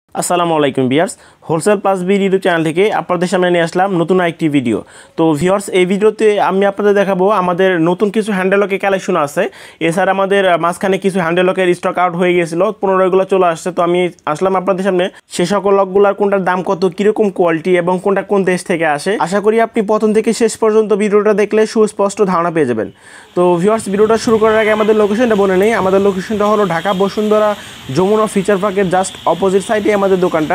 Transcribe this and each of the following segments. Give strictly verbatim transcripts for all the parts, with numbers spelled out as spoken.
আসসালামু আলাইকুম viewers, wholesale plus B YouTube channel থেকে আপনাদের সামনে নিয়ে আসলাম নতুন একটি ভিডিও। তো ভিউয়ার্স, এই ভিডিওতে আমি আপনাদের দেখাবো আমাদের নতুন কিছু হ্যান্ডেল লকের কালেকশন আছে। এছাড়া আমাদের মাঝখানে কিছু হ্যান্ডেল লকের স্টক আউট হয়ে গিয়েছিল, পনেরোগুলো চলে আসছে। তো আমি আসলাম আপনাদের সামনে সে সকল লকগুলোর কোনটার দাম কত, কীরকম কোয়ালিটি এবং কোনটা কোন দেশ থেকে আসে। আশা করি আপনি প্রথম থেকে শেষ পর্যন্ত ভিডিওটা দেখলে সুস্পষ্ট ধারণা পেয়ে যাবেন। তো ভিউয়ার্স, ভিডিওটা শুরু করার আগে আমাদের লোকেশনটা বলে নেই। আমাদের লোকেশনটা হলো ঢাকা বসুন্ধরা যমুনা ফিচার পার্কের জাস্ট অপোজিট সাইডে আমাদের দোকানটা,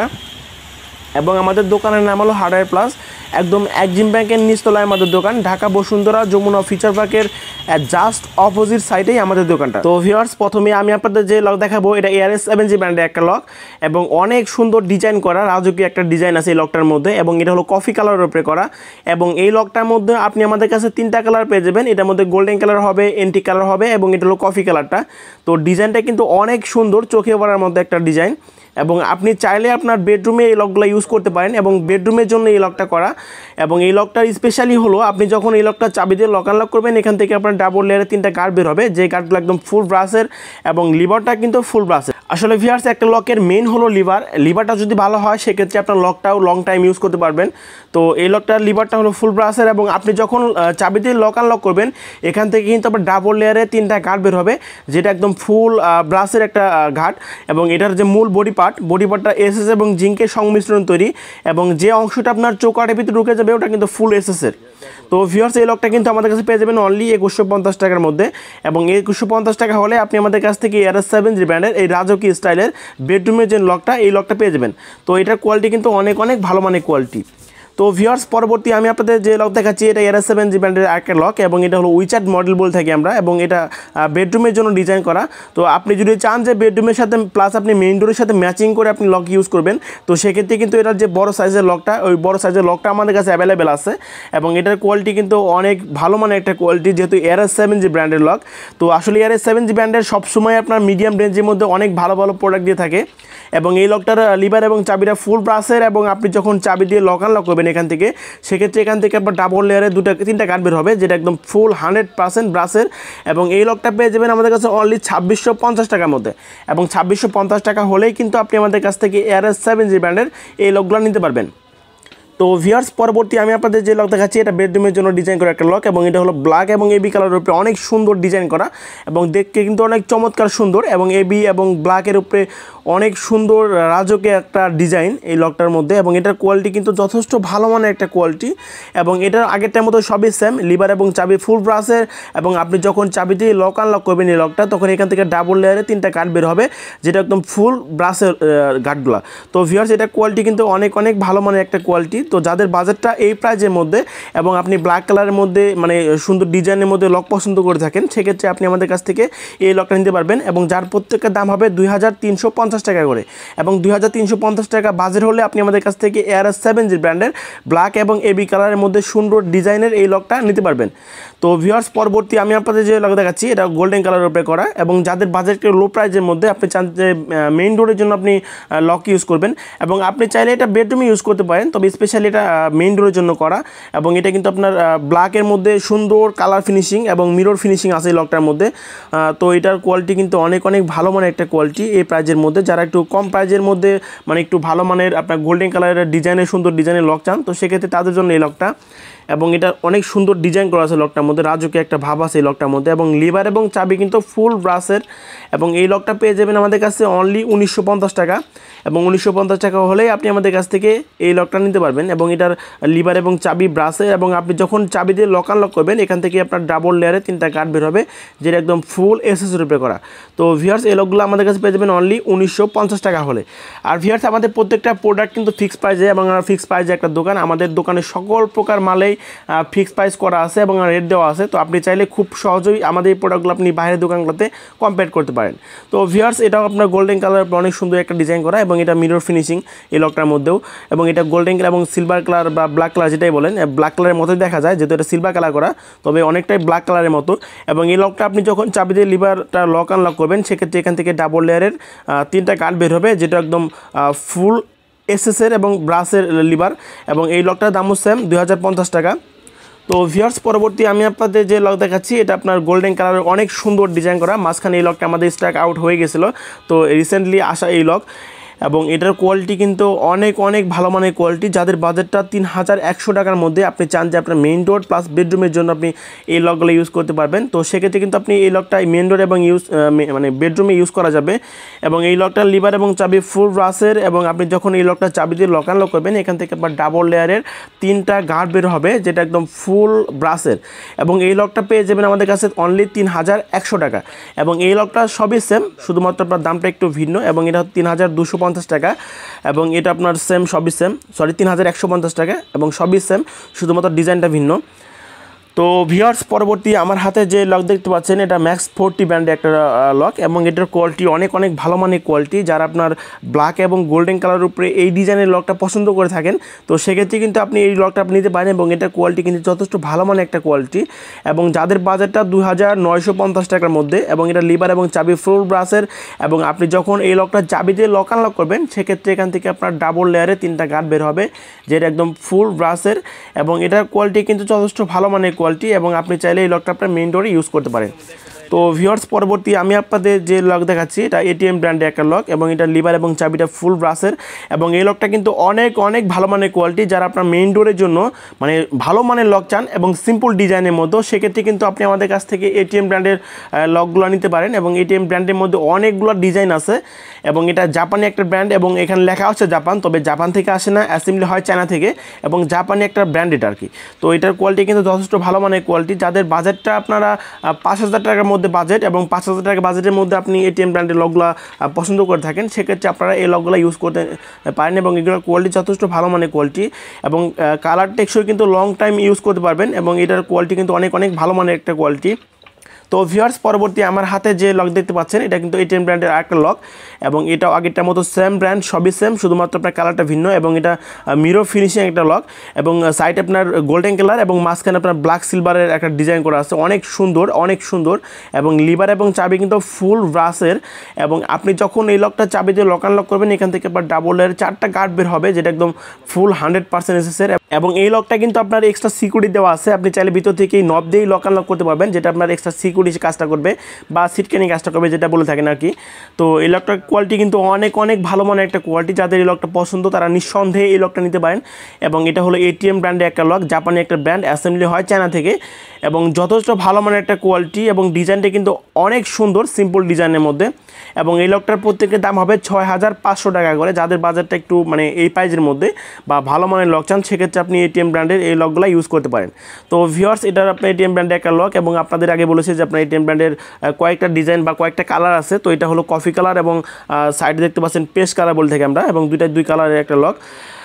এবং আমাদের দোকানের নাম হলো হার্ডওয়্যার প্লাস। একদম এক্সিম ব্যাংকের নিচতলায় আমাদের দোকান, ঢাকা বসুন্ধরা যমুনা ফিচার পার্কের জাস্ট অপোজিট সাইডেই আমাদের দোকানটা। তো ভিউয়ার্স, প্রথমে আমি আপনাদের যে লক দেখাবো এটা এ আর এস সেভেন জি ব্র্যান্ডের একটা লক, এবং অনেক সুন্দর ডিজাইন করা, রাজকীয় একটা ডিজাইন আছে এই লকটার মধ্যে, এবং এটা হলো কফি কালারের উপরে করা। এবং এই লকটার মধ্যে আপনি আমাদের কাছে তিনটা কালার পেয়ে যাবেন। এটার মধ্যে গোল্ডেন কালার হবে, এন্টিক কালার হবে, এবং এটা হলো কফি কালারটা। তো ডিজাইনটা কিন্তু অনেক সুন্দর, চোখে পড়ার মধ্যে একটা ডিজাইন, এবং আপনি চাইলে আপনার বেডরুমে এই লকগুলো ইউজ করতে পারেন, এবং বেডরুমের জন্য এই লকটা করা। এবং এই লকটার স্পেশালি হলো আপনি যখন এই লকটা চাবি দিয়ে লক আনলক করবেন, এখান থেকে আপনার ডাবল লেয়ারে তিনটা গার্ড বের হবে, যে গার্ডগুলো একদম ফুল ব্রাসের, এবং লিভারটা কিন্তু ফুল ব্রাসের। আসলে ভিউয়ার্স, একটা লকের মেইন হলো লিভার। লিভারটা যদি ভালো হয় সেক্ষেত্রে আপনার লকটাও লং টাইম ইউজ করতে পারবেন। তো এই লকটার লিভারটা হলো ফুল ব্রাসের, এবং আপনি যখন চাবি দিয়ে লক আনলক করবেন এখান থেকে কিন্তু আপনার ডাবল লেয়ারে তিনটা গার্ড বের হবে, যেটা একদম ফুল ব্রাসের একটা ঘাট। এবং এটার যে মূল বডি পার্ট, বডি পার্টটা এসএস এবং জিঙ্কের সংমিশ্রণ তৈরি, এবং যে অংশটা আপনার চৌকাঠের ভিতরে ঢুকে যাবে ওটা কিন্তু ফুল এসএসের। তো ভিউয়ার্স, এই লকটা কিন্তু আমাদের কাছে পেয়ে যাবেন অনলি একুশশো পঞ্চাশ টাকার মধ্যে, এবং একুশশো পঞ্চাশ টাকা হলে আপনি আমাদের কাছ থেকে এ আর এস সেভেন জি ব্র্যান্ডের এই রাজকীয় স্টাইলের বেডরুমের যে লকটা, এই লকটা পেয়ে যাবেন। তো এটার কোয়ালিটি কিন্তু অনেক অনেক ভালো মানের কোয়ালিটি। তো ভিউয়ার্স, পরবর্তী আমি আপনাদের যে লক দেখাচ্ছি এটা এ আর এস সেভেন জি ব্র্যান্ডের একটা লক, এবং এটা হলো উইচার্ট মডেল বলে থাকি আমরা, এবং এটা বেডরুমের জন্য ডিজাইন করা। তো আপনি যদি চান যে বেডরুমের সাথে প্লাস আপনি মেইন ডোরের সাথে ম্যাচিং করে আপনি লক ইউজ করবেন, তো সেক্ষেত্রে কিন্তু এটার যে বড় সাইজের লকটা, ওই বড় সাইজের লকটা আমাদের কাছে অ্যাভেলেবেল আছে, এবং এটার কোয়ালিটি কিন্তু অনেক ভালো মানের একটা কোয়ালিটি, যেহেতু এ আর এস সেভেন জি ব্র্যান্ডের লক। তো আসলে এ আর এস সেভেন জি ব্র্যান্ডের সবসময় আপনার মিডিয়াম রেঞ্জের মধ্যে অনেক ভালো ভালো প্রোডাক্ট দিয়ে থাকে। এবং এই লকটার লিভার এবং চাবিটা ফুল ব্রাসের, এবং আপনি যখন চাবি দিয়ে লক আনলক করবেন এখান থেকে, সেক্ষেত্রে এখান থেকে আপনার ডাবল লেয়ারে দুটো তিনটা গার্ড বের হবে, যেটা একদম ফুল হান্ড্রেড পার্সেন্ট ব্রাসের। এবং এই লকটা পেয়ে যাবেন আমাদের কাছে অনলি ছাব্বিশশো পঞ্চাশ টাকার মধ্যে, এবং ছাব্বিশশো পঞ্চাশ টাকা হলেই কিন্তু আপনি আমাদের কাছ থেকে এ আর এস সেভেন জি ব্র্যান্ডের এই লকগুলো নিতে পারবেন। তো ভিউয়ার্স, পরবর্তী আমি আপনাদের যে লক দেখাচ্ছি এটা বেডরুমের জন্য ডিজাইন করা একটা লক, এবং এটা হলো ব্ল্যাক এবং এবি কালারের উপরে অনেক সুন্দর ডিজাইন করা, এবং দেখতে কিন্তু অনেক চমৎকার সুন্দর, এবং এবি এবং ব্ল্যাকের উপরে অনেক সুন্দর রাজকীয় একটা ডিজাইন এই লকটার মধ্যে। এবং এটার কোয়ালিটি কিন্তু যথেষ্ট ভালো মানের একটা কোয়ালিটি, এবং এটার আগেরটার মতো সবই সেম, লিভার এবং চাবি ফুল ব্রাসের। এবং আপনি যখন চাবি দিয়ে লক আনলক করবেন এই লকটা, তখন এখান থেকে ডাবল লেয়ারে তিনটা গার্ড বের হবে, যেটা একদম ফুল ব্রাসের গার্ডগুলো। তো ভিউয়ার্স, এটার কোয়ালিটি কিন্তু অনেক অনেক ভালো মানের একটা কোয়ালিটি। তো যাদের বাজেটটা এই প্রাইজের মধ্যে, এবং আপনি ব্ল্যাক কালারের মধ্যে মানে সুন্দর ডিজাইনের মধ্যে লক পছন্দ করে থাকেন, সেক্ষেত্রে আপনি আমাদের কাছ থেকে এই লকটা নিতে পারবেন, এবং যার প্রত্যেকের দাম হবে দুই হাজার তিনশো পঞ্চাশ টাকা করে। এবং দুই হাজার তিনশো পঞ্চাশ টাকা বাজেট হলে আপনি আমাদের কাছ থেকে এ আর এস সেভেন জি ব্র্যান্ডের ব্ল্যাক এবং এবি কালারের মধ্যে সুন্দর ডিজাইনের এই লকটা নিতে পারবেন। তো ভিউয়ার্স, পরবর্তী আমি আপনাদের যে লক দেখাচ্ছি এটা গোল্ডেন কালারের উপরে করা, এবং যাদের বাজেট লো প্রাইজের মধ্যে আপনি চান যে মেইন ডোরের জন্য আপনি লক ইউজ করবেন, এবং আপনি চাইলে এটা বেডরুমে ইউজ করতে পারেন, তবে স্পেশালি এটা মেইন ডোরের জন্য করা। এবং এটা কিন্তু আপনার ব্ল্যাকের মধ্যে সুন্দর কালার ফিনিশিং এবং মিরর ফিনিশিং আছে এই লকটার মধ্যে। তো এটার কোয়ালিটি কিন্তু অনেক অনেক ভালো মানের একটা কোয়ালিটি এই প্রাইজের মধ্যে। যারা একটু কম প্রাইজের মধ্যে মানে একটু ভালো মানের আপনার গোল্ডেন কালারের ডিজাইনের সুন্দর ডিজাইনের লক চান, তো সেক্ষেত্রে তাদের জন্য এই লকটা। এবং এটা অনেক সুন্দর ডিজাইন করা আছে লকটার মধ্যে, রাজকীয় একটা ভাব আছে এই লকটার মধ্যে, এবং লিভার এবং চাবি কিন্তু ফুল ব্রাসের। এবং এই লকটা পেয়ে যাবেন আমাদের কাছে অনলি উনিশশো পঞ্চাশ টাকা, এবং উনিশশো পঞ্চাশ টাকা হলেই আপনি আমাদের কাছ থেকে এই লকটা নিতে পারবেন। এবং এটার লিভার এবং চাবি ব্রাসের, এবং আপনি যখন চাবি দিয়ে লক আনলক করবেন এখান থেকে আপনার ডাবল লেয়ারে তিনটা গার্ড বের হবে, যেটা একদম ফুল এসএসের উপরে করা। তো ভিউয়ার্স, এই লকগুলো আমাদের কাছে পেয়ে যাবেন অনলি উনিশশো পঞ্চাশ টাকা হলে। আর ভিউয়ার্স, আমাদের প্রত্যেকটা প্রোডাক্ট কিন্তু ফিক্সড প্রাইসে, এবং আমরা ফিক্সড প্রাইসে একটা দোকান, আমাদের দোকানে সকল প্রকার মালেই ফিক্সড প্রাইস করা আছে এবং রেট দেওয়া আছে। তো আপনি চাইলে খুব সহজেই আমাদের এই প্রোডাক্টগুলো আপনি বাইরের দোকানগুলোতে কম্পেয়ার করতে পারেন। তো ভিউয়ার্স, এটাও আপনার গোল্ডেন কালার অনেক সুন্দর একটা ডিজাইন করা, এবং এটা মিরর ফিনিশিং এই লকটার মধ্যেও, এবং এটা গোল্ডেন কালার এবং সিলভার কালার বা ব্ল্যাক কালার যেটাই বলেন, ব্ল্যাক কালারের মতোই দেখা যায়, যেহেতু এটা সিলভার কালার করা, তবে অনেকটাই ব্ল্যাক কালারের মতো। এবং এই লকটা আপনি যখন চাবি দিয়ে লিভারটা লক আনলক করবেন, সেক্ষেত্রে এখান থেকে ডাবল লেয়ারের তিনটা গার্ড বের হবে, যেটা একদম ফুল এসএসের এবং ব্রাসের লিভার। এবং এই লকটার দামও সেম দুই হাজার পঞ্চাশ টাকা। তো ভিউয়ার্স, পরবর্তী আমি আপনাদের যে লক দেখাচ্ছি এটা আপনার গোল্ডেন কালারের অনেক সুন্দর ডিজাইন করা, মাঝখানে এই লকটা আমাদের স্টক আউট হয়ে গেছিলো, তো রিসেন্টলি আসা এই লক। এবং এটার কোয়ালিটি কিন্তু অনেক অনেক ভালো মানের কোয়ালিটি। যাদের বাজেটটা তিন হাজার একশো টাকার মধ্যে আপনি চান যে আপনার মেইন ডোর প্লাস বেডরুমের জন্য আপনি এই লকগুলো ইউজ করতে পারবেন, তো সেক্ষেত্রে কিন্তু আপনি এই লকটা মেইন ডোর এবং ইউজ মানে বেডরুমে ইউজ করা যাবে। এবং এই লকটার লিভার এবং চাবি ফুল ব্রাসের, এবং আপনি যখন এই লকটা চাবি দিয়ে লক আনলক করবেন এখান থেকে আবার ডাবল লেয়ারের তিনটা গার্ড বের হবে, যেটা একদম ফুল ব্রাসের। এবং এই লকটা পেয়ে যাবেন আমাদের কাছে অনলি তিন হাজার একশো টাকা। এবং এই লকটা সবই সেম, শুধুমাত্র আপনার দামটা একটু ভিন্ন। এবং এটা তিন হাজার দুশো পঞ্চাশ টাকা, এবং এটা আপনার সেম সবই সেম, সরি তিন হাজার একশো পঞ্চাশ টাকা, এবং সবই সেম, শুধুমাত্র ডিজাইনটা ভিন্ন। তো ভিউয়ার্স, পরবর্তী আমার হাতে যে লক দেখতে পাচ্ছেন এটা ম্যাক্স ফোরটি ব্র্যান্ডের একটা লক, এবং এটার কোয়ালিটি অনেক অনেক ভালো মানের কোয়ালিটি। যারা আপনার ব্ল্যাক এবং গোল্ডেন কালারের উপরে এই ডিজাইনের লকটা পছন্দ করে থাকেন, তো সেক্ষেত্রে কিন্তু আপনি এই লকটা আপনি নিতে পারেন। এবং এটার কোয়ালিটি কিন্তু যথেষ্ট ভালো মানের একটা কোয়ালিটি। এবং যাদের বাজেটটা দুই হাজার নয়শো পঞ্চাশ টাকার মধ্যে, এবং এটা লিভার এবং চাবি ফুল ব্রাসের, এবং আপনি যখন এই লকটা চাবি দিয়ে লক আনলক করবেন সেক্ষেত্রে এখান থেকে আপনার ডাবল লেয়ারে তিনটা গার্ড বের হবে, যেটা একদম ফুল ব্রাসের। এবং এটার কোয়ালিটি কিন্তু যথেষ্ট ভালো মানের কোয়ালিটি, এবং আপনি চাইলে এই লকটা আপনার মেইন ডোরে ইউজ করতে পারেন। তো ভিউয়ার্স, পরবর্তী আমি আপনাদের যে লক দেখাচ্ছি এটা এটিএম ব্র্যান্ডের একটা লক, এবং এটা লিভার এবং চাবিটা ফুল ব্রাসের। এবং এই লকটা কিন্তু অনেক অনেক ভালো মানের কোয়ালিটি। যারা আপনার মেইন ডোরের জন্য মানে ভালো মানের লক চান এবং সিম্পল ডিজাইনের মধ্যে, সেক্ষেত্রে কিন্তু আপনি আমাদের কাছ থেকে এটিএম ব্র্যান্ডের লকগুলো নিতে পারেন। এবং এটিএম ব্র্যান্ডের মধ্যে অনেকগুলো ডিজাইন আছে, এবং এটা জাপানি একটা ব্র্যান্ড, এবং এখানে লেখা হচ্ছে জাপান, তবে জাপান থেকে আসে না, অ্যাসেম্বলি হয় চায়না থেকে, এবং জাপানি একটা ব্র্যান্ড এটা আর কি। তো এটার কোয়ালিটি কিন্তু যথেষ্ট ভালো মানের কোয়ালিটি। যাদের বাজেটটা আপনারা পাঁচ হাজার টাকার মধ্যে বাজেট, এবং পাঁচ হাজার টাকা বাজেটের মধ্যে আপনি এটিএম ব্র্যান্ডের লকগুলো পছন্দ করে থাকেন, সেক্ষেত্রে আপনারা এই লকগুলো ইউজ করতে পারেন। এবং এগুলোর কোয়ালিটি যথেষ্ট ভালো মানের কোয়ালিটি, এবং কালার টেকসই কিন্তু লং টাইম ইউজ করতে পারবেন। এবং এটার কোয়ালিটি কিন্তু অনেক অনেক ভালো মানের একটা কোয়ালিটি। তো ভিউয়ার্স, পরবর্তী আমার হাতে যে লক দেখতে পাচ্ছেন এটা কিন্তু এটিএম ব্র্যান্ডের আরেকটা লক, এবং এটাও আগেরটার মতো সেম ব্র্যান্ড, সবই সেম, শুধুমাত্র আপনার কালারটা ভিন্ন। এবং এটা মিরো ফিনিশিং একটা লক, এবং সাইড আপনার গোল্ডেন কালার, এবং মাঝখানে আপনার ব্ল্যাক সিলভারের একটা ডিজাইন করা আছে, অনেক সুন্দর অনেক সুন্দর। এবং লিভার এবং চাবি কিন্তু ফুল ব্রাসের। এবং আপনি যখন এই লকটা চাবি দিয়ে লক আনলক করবেন এখান থেকে আপনার ডাবল লেয়ার চারটা গার্ড বের হবে, যেটা একদম ফুল হান্ড্রেড পার্সেন্ট এসেসের। এবং এই লকটা কিন্তু আপনার এক্সট্রা সিকিউরিটি দেওয়া আছে, আপনি চাইলে ভিতর থেকে নব দিয়েই লক আনলক করতে পারবেন, যেটা আপনার এক্সট্রা সিকিউরিটি কাজটা করবে, বা সিটকেনিং কাজটা করবে, যেটা বলে থাকেন আর কি। তো এই লকটার কোয়ালিটি কিন্তু অনেক অনেক ভালো মানের একটা কোয়ালিটি। যাদের এই লকটা পছন্দ তারা নিঃসন্দেহে এই লকটা নিতে পারেন। এবং এটা হলো এটিএম ব্র্যান্ডের একটা লক, জাপানি একটা ব্র্যান্ড, অ্যাসেম্বলি হয় চায়না থেকে, এবং যথেষ্ট ভালো মানের একটা কোয়ালিটি। এবং ডিজাইনটা কিন্তু অনেক সুন্দর, সিম্পল ডিজাইনের মধ্যে। এবং এই লকটার প্রত্যেকের দাম হবে ছয় হাজার পাঁচশো টাকা করে। যাদের বাজারটা একটু মানে এই প্রাইজের মধ্যে বা ভালো মানের লক চান, সেক্ষেত্রে আপনি এটিএম ব্র্যান্ডের এই লকগুলো ইউজ করতে পারেন। তো ভিউয়ার্স, এটার আপনার এটিএম ব্র্যান্ডের একটা লক, এবং আপনাদের আগে বলেছি যে আপনার এটিএম ব্র্যান্ডের কয়েকটা ডিজাইন বা কয়েকটা কালার আছে। তো এটা হলো কফি কালার, এবং সাইডে দেখতে পাচ্ছেন পেস্ট কালার বলে থাকি আমরা, এবং দুইটা দুই কালারের একটা লক।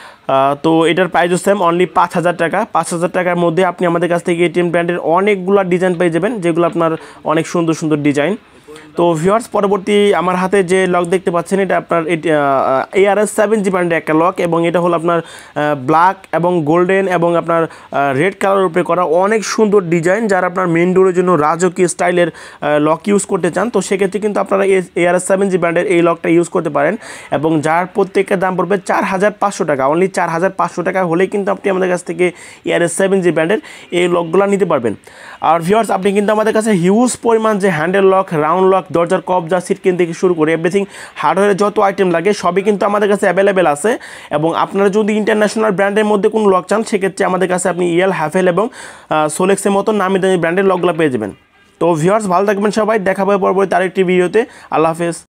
তো এটার প্রাইসও সেম, অনলি পাঁচ হাজার টাকা। পাঁচ হাজার টাকার মধ্যে আপনি আমাদের কাছ থেকে এটিএম ব্র্যান্ডের অনেকগুলো ডিজাইন পেয়ে যাবেন, যেগুলো আপনার অনেক সুন্দর সুন্দর ডিজাইন। তো ভিউয়ার্স, পরবর্তী আমার হাতে যে লক দেখতে পাচ্ছেন এটা আপনার এআরএস সেভেন জি ব্র্যান্ডের একটা লক, এবং এটা হলো আপনার ব্ল্যাক এবং গোল্ডেন এবং আপনার রেড কালারের উপরে করা, অনেক সুন্দর ডিজাইন। যারা আপনার মেন ডোরের জন্য রাজকীয় স্টাইলের লক ইউজ করতে চান, তো সেক্ষেত্রে কিন্তু আপনারা এআরএস সেভেন জি ব্র্যান্ডের এই লকটা ইউজ করতে পারেন। এবং যার প্রত্যেকের দাম পড়বে চার হাজার পাঁচশো টাকা, অনলি চার হাজার পাঁচশো টাকা হলেই কিন্তু আপনি আমাদের কাছ থেকে এআরএস সেভেন জি ব্র্যান্ডের এই লকগুলো নিতে পারবেন। আর ভিউয়ার্স, আপনি কিন্তু আমাদের কাছে হিউজ পরিমাণ যে হ্যান্ডেল লক, রাউন্ড লক, দরজার কবজা, সিটকেন থেকে শুরু করে এভরিথিং হার্ডওয়্যারের যত আইটেম লাগে সবই কিন্তু আমাদের কাছে অ্যাভেলেবেল আছে। এবং আপনারা যদি ইন্টারন্যাশনাল ব্র্যান্ডের মধ্যে কোনো লক চান, সেক্ষেত্রে আমাদের কাছে আপনি ইয়েল, হ্যাফেল এবং সোলেক্সের মতো নামি দামি ব্র্যান্ডের লকগুলো পেয়ে যাবেন। তো ভিউয়ার্স, ভালো থাকবেন সবাই, দেখা হবে পরবর্তী আরেকটি ভিডিওতে। আল্লাহ হাফেজ।